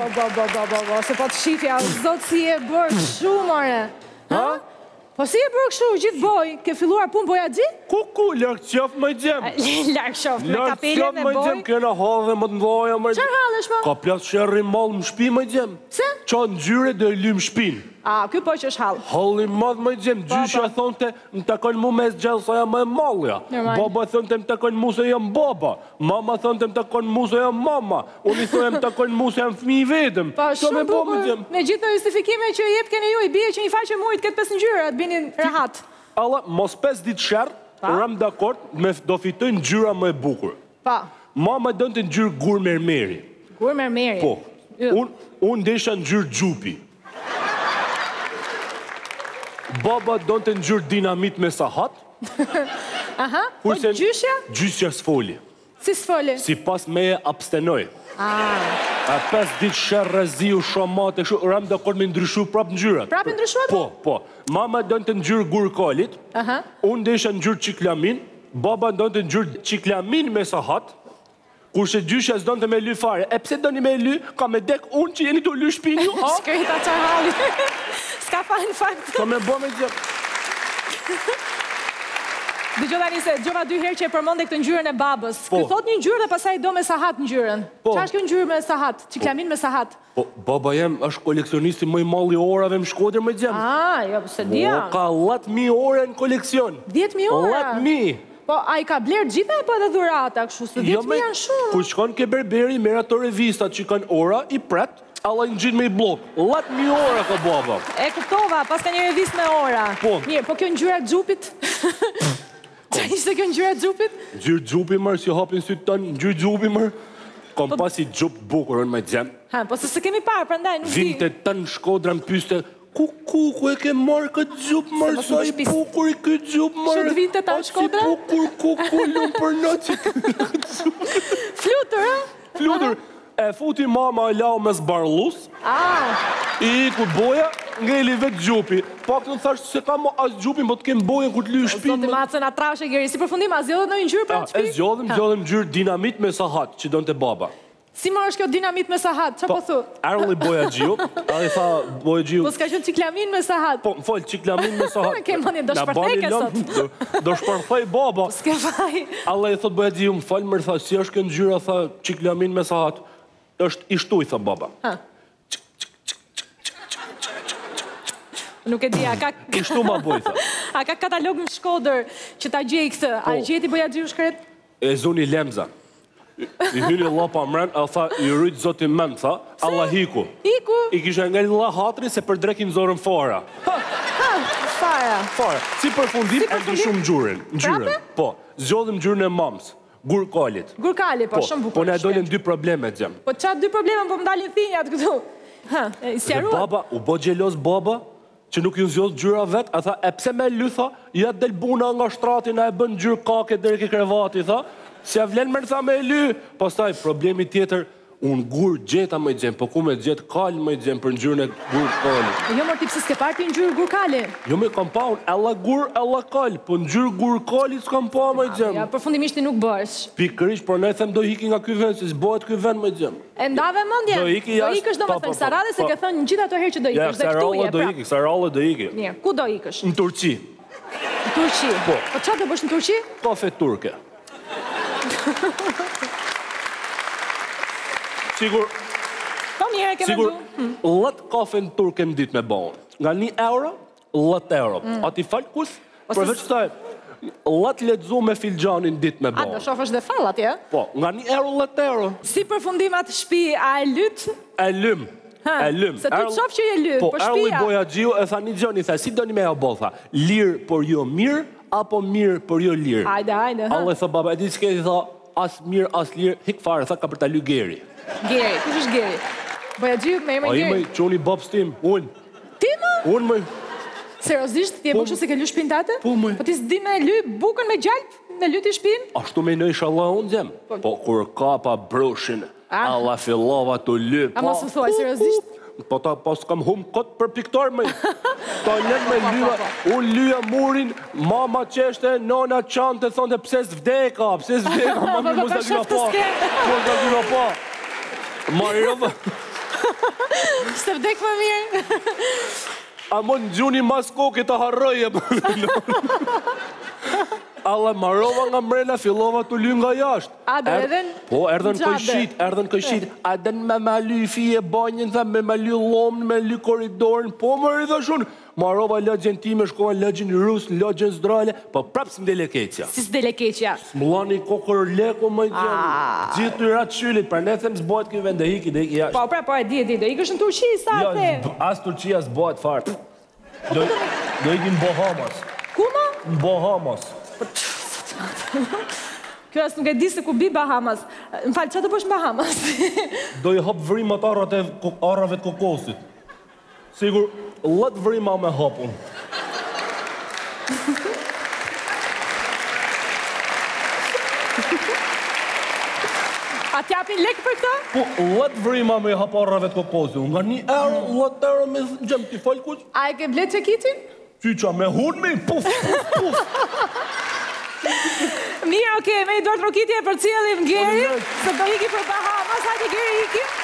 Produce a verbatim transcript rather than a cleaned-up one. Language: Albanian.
bo, bo, bo, bo, bo, se po të shifja, zotë si e bërë shumë, ore. Ha? Po si e bërë kështu, gjithë boj, ke filluar punë boja gji? Ku, ku, lërkë qofë më gjem. Lërkë qofë, me kapele, me Lërkë qofë më boj. gjem, kena halë dhe më të mdoja më gjem. Qërë halësh, ma? Ka plasë shërri malë më shpi më gjem. Se? Qa në gjyre dhe lymë shpinë. A, kjo po që është halë. Halli madh më gjem, gjysha thonë të më takon mu me zgjellë sa jam e malja. Baba thonë të më takon mu se jam baba. Mama thonë të më takon mu se jam mama. Unë i thonë më takon mu se jam fëmi i vetëm. Pa, shumë bukur, me gjithë të justifikime që jep kene ju, i bie që një faqe mujt këtë pesë ngjyra, të bini rahat. Alla, mos pesë ditë sherë, rëm dakord, me do fitoj ngjyra më e bukur. Pa. Mama dënë të ngjyrë gur mermeri. Gur mermeri? Po. Unë desha ngjyrë gjupi. Baba donë të ngjyrë dinamit me sahat. Aha, po gjyshja? Gjyshja s'foli. Si s'foli? Si pas me e abstenoj. A pes ditë shërë rëziu, shomate, rëm dhe kërë me ndryshu prapë ngjyrat. Prapë ndryshuat? Po, po. Mama donë të ngjyrë gur kalit, unë desha ngjyrë qiklamin, baba donë të ngjyrë qiklamin me sahat, kurse gjyshja s'donë të me ly fare. E pse doni me ly, ka me dek unë që jeni të ly shpin ju, a? Shkrejta qar halli. S'ka fa në fakt. Ka me bo me gjë. Dë gjova një se, gjova dy herë që e përmonde këtë ngjyrën e babës. Këtë thot një ngjyrë dhe pasaj do me sahat ngjyrën. Qa është kjo ngjyrë me sahat? Qiklamin me sahat? Po, baba jem është koleksionisti më i malli orave më Shkodër më gjemë. A, jo, se dija. Ka dhjetë mijë ore në koleksion. dhjetë mijë ora? dhjetë mijë. Po, a i ka blerë gjitha apo edhe dhurata, kështu, se dhjetë mijë janë shumë. Kur shkon ke berberi, merr ato revistat që kanë ora, i pret, alla i gjinë me i blok. dhjetë mijë ora ka baba. E kuptova, pas ka një revist me ora. Po. Mirë, po kjo ngjyra xhupit? Qa ishte kjo ngjyra xhupit? Ngjyrë xhupi mërë, si hapin sy tanë, ngjyrë xhupi mërë. Kom pasi xhup bukurën me gjemë. Ha, po se se kemi parë, prandaj nuk di. Vinte tanë Shkodra në pyste, ku, ku, ku e ke marrë këtë gjupë mërë, sa i bukur i këtë gjupë mërë. Shumë vinte ta në Shkodra? Si bukur, ku, ku, lumë për në që Flutur, ha? Flutur, e futi mama e lau me zbarlus, i ku boja, ngeli vetë gjupi. Pak të në thashtë se ka mo asë gjupin, po të kemë bojen ku të lyë shpinë. Zoti Macën atrashe gjeri, si përfundim, a zjodhët në një ngjyrë për atë shpi? E zjodhëm, zjodhëm ngjyrë dinamit me sahat, që donë të baba. Si më është kjo dinamit me sahat, që po thu? Erli boja gjiu, a i tha boja gjiu... Po s'ka qënë qiklamin me sahat? Po, më falë, qiklamin me sahat. Ke mëni, do shpërthej ke sot. Do shpërthej baba. S'ke faj. Allah i thot boja gjiu, më falë, mërë tha, si është kjo ngjyra, tha, qiklamin me sahat. është ishtuj, tha baba. Nuk e di, a ka... Ishtu ma boj, tha. A ka katalog në Shkodër që ta gjej këtë? A gjeti boja gjiu shkret? E zoni lemza. I hyni Allah pa mren, a tha, i rritë zotin men, tha, Allah hiku. Hiku? I kisha nga Allah hatri se për drekin zorën fara. Fara? Fara. Si përfundim, e di shumë gjurin. Gjyren. Po, zgjodhim gjyren e mamës. Gur kalit. Gur kalit, po, shumë bukur. Po, ne dolin dy probleme, gjem. Po, qa dy probleme, po më dalin thinjat këtu? Ha, i sjaruat? Baba, u bo gjelos baba, që nuk ju zjodh gjyra vet, a tha, e pse me lytha, ja del buna nga shtratin, a e bën gjyrë kake deri ke krevati, tha, se a vlen mërë tha me ly, pastaj problemi tjetër, unë gur gjeta më i gjem, po ku me gjet kal më i gjem për njërën e gur kali. Jo mërë tipë se s'ke parti njërë gur kali? Jo me kam pa unë, ella gur, ella kal, po njërë gur kali s'kam pa më i gjem. Ja, përfundimisht i nuk bësh. Pikërish, por ne them do hiki nga ky vend, se s'bohet ky vend më i gjem. E ndave mëndje? Do hiki jashtë. Do ikësh do me thënë, sa radhe se ke thënë në gjitha të herë që do ikësh, dhe këtu je, do hiki, sa rallë do hiki. Mirë, ku do ikësh? Në Turqi. Në Turqi? Po. Po qa do bësh në Turqi? Kafe turke. Sigur... Po mirë, ke Sigur, mendu. lët kafe në turke në ditë me baon. Nga një euro, lët euro. A ti falë kus? Përveç taj, lët letëzu me filxanin ditë me A, baon. do shofësh dhe fall atje? Po, nga një euro, lët euro. Si përfundim atë shpi, a e lytë? E lym. E lym. Se tu të shofë që je lytë, po po shpia. Erli boja gjiu e tha një gjoni, tha, si do një me ja bo, tha, lirë por jo mirë, apo mirë por jo lirë. Ajde, ajde. Allah e tha, baba, e di s'ke, tha, as mirë, as lirë, hik fare, tha, ka për ta ly Geri. Geri, kush është Geri? Boja gjiu me emrin A i Geri? me qoni babs tim, unë. Ti më? Unë me... Seriozisht, ti e bukshë se ke ly shpinë tate? Po, më. Po ti s'di me ly bukën me gjalp, me ly ti shpinë? Ashtu me në inshallah unë gjem. Po, kur kapa brushin, Allah fillova të ly. A mos më thuaj, seriozisht? Po ta pas kam hum kot për piktor me. Ta lën me lyja, unë lyja murin, mama qeshte, nona qante, thonte pse s'vdeka, pse s'vdeka, mami mos da gjuna pa. Mos da gjuna pa. Marrë Shtë vdek më mirë. A më në gjuni mas koki të harroje. Alla marova nga mrena, fillova të ly nga jashtë. A, do edhen Po, erdhen gjabe. këjshit, erdhen këjshit. A den me me ly fije banjën, tha, me me ly lomën, me ly koridorin. Po, më rritha shun. Marova lëgjën time, shkova lëgjën rus, lëgjën zdrale, po prapë s'mdele keqja. Si s'dele keqja. M'lani kokër leko më gjeni. Gjithë të ratë shylit, për ne them s'bojt këj vend, dhe hiki, dhe hiki jashtë. Po, pra, po, e di, e di, do ikësh në Turqi, sa Ja, the? as Turqia s'bojt fartë. Do do ikim në Bahamas. Ku ma? Në Bahamas. Kjo as nuk e di se ku bi Bahamas. Më falë, që të bësh në Bahamas? Do i hap vrimat arrat e arrave të kokosit. Sigur, lët vrima me hapun. A t'japin lek për këta? Po, lët vrima me hap arrave të kokosit. Nga një euro, lët euro me gjem t'i falë kuq. A e ke blet që kitin? Qyqa me hun me, puf, puf, puf. Mirë, oke, me i dojtë rokitje për cilëm Geri, se do iki për Bahamas, hajde Geri iki.